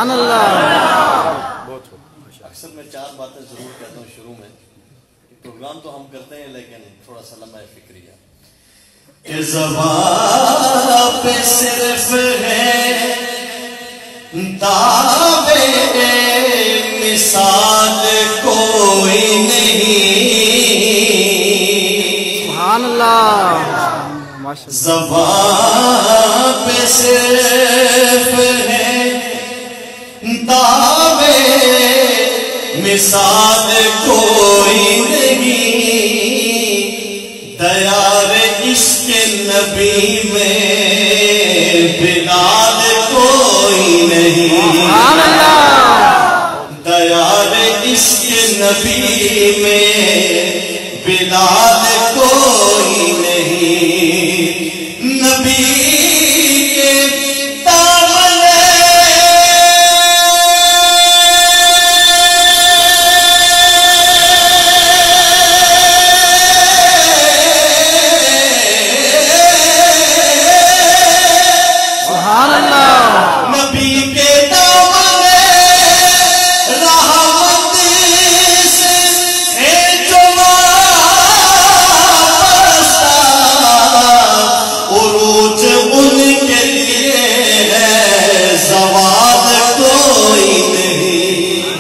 سبحان اللہ. اکثر میں 4 باتیں ضرور کہتا ہوں شروع میں. پروگرام تو ہم کرتے ہیں لیکن تھوڑا سا لمحہ فکریہ. کہ زبان پہ صرف ہے دعوے مثال کوئی نہیں. سبحان اللہ. زبان پہ صرف ہے دعوے مثال کوئی نہیں. دیار عشق نبی میں بلال کوئی نہیں. دیار عشق نبی میں بلال کوئی نہیں. نبی کے دامن سبحان اللہ. نبی کے دامن رحمت سے ہے جو وابستہ. عروج ان کے لیے ہے زوال کوئی نہیں.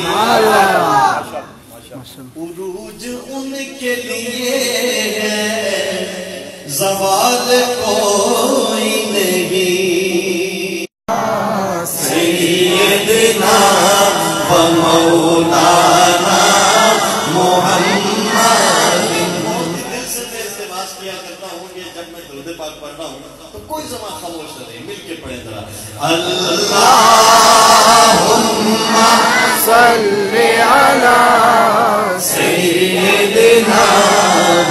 عروج ان کے لیے ہے زوال کوئی نہیں. سیدنا و مولانا محمد. دل سے میں التماس کیا کرتا ہوں کہ جب میں درود پاک پڑھتا ہوں تو کوئی زمان خاموش نہ رہے. مل کے پڑھیں ذرا. اللہم صلی علی سیدنا و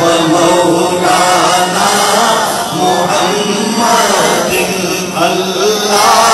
مولانا محمد. اللہ